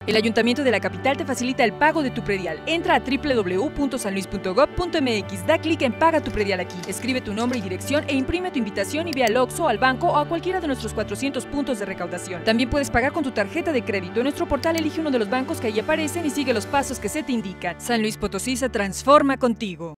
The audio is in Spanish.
El Ayuntamiento de la capital te facilita el pago de tu predial. Entra a www.sanluis.gov.mx, da clic en Paga tu predial aquí, escribe tu nombre y dirección e imprime tu invitación y ve al OXXO, al banco o a cualquiera de nuestros 400 puntos de recaudación. También puedes pagar con tu tarjeta de crédito. En nuestro portal elige uno de los bancos que ahí aparecen y sigue los pasos que se te indican. San Luis Potosí se transforma contigo.